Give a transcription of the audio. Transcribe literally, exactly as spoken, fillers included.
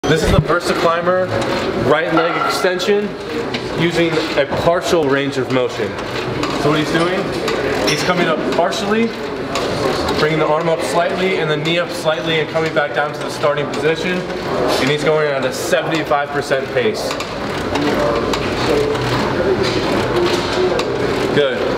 This is the VersaClimber right leg extension using a partial range of motion. So what he's doing, he's coming up partially, bringing the arm up slightly and the knee up slightly and coming back down to the starting position. And he's going at a seventy-five percent pace. Good.